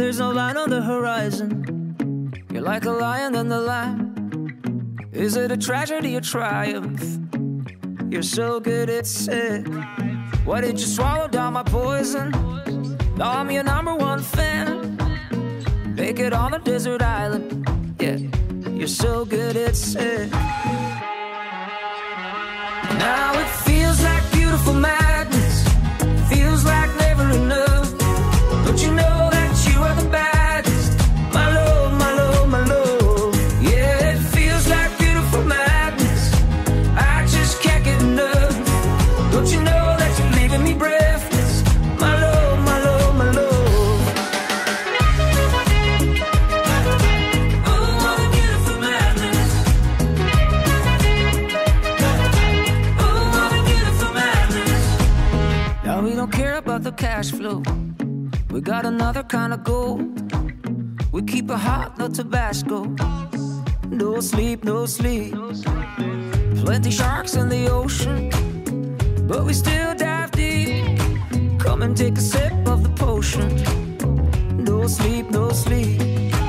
there's no line on the horizon. You're like a lion in the lamb. Is it a tragedy or triumph? You're so good, it's sick. Why did you swallow down my poison? Now I'm your #1 fan. Naked on a desert island. Yeah, you're so good, it's sick. Now it feels like beautiful madness. Feels like never enough. Don't you know that you are the baddest? My love, my love, my love. Yeah, it feels like beautiful madness. I just can't get enough. Don't you know that you're leaving me breathless? My love, my love, my love. Oh, what a beautiful madness. Oh, what a beautiful madness. Now we don't care about the cash flow. We got another kind of gold. We keep it hot, no Tabasco. No sleep, no sleep. Plenty sharks in the ocean, but we still dive deep. Come and take a sip of the potion. No sleep, no sleep.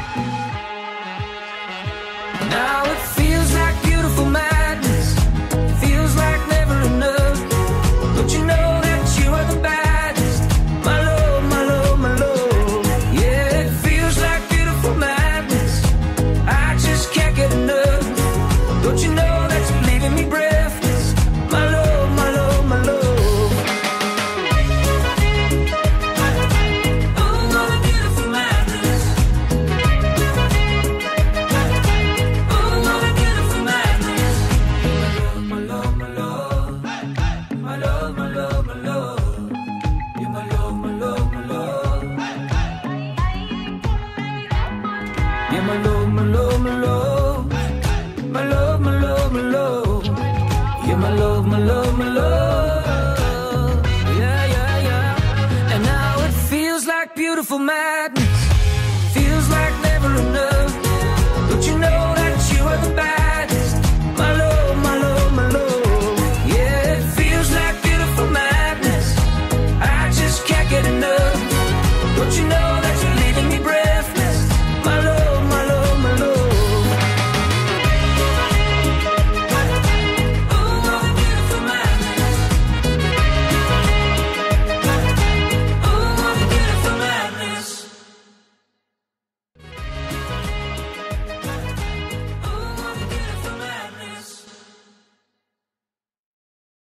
Now it feels like beautiful madness. Feels like never enough. Don't you know that you are the baddest? My love, my love, my love. Yeah, it feels like beautiful madness. I just can't get enough. Don't you know that you're leaving me breathless? My love, my love, my love. Oh, what a beautiful madness. Oh, what a beautiful madness. My love, my love, my love, my love, my love. You're my love, my love, my love. You're my love, my love, my love. My love, my love, my love. You're my love, my love, my love. Yeah, yeah, yeah. And now it feels like beautiful madness.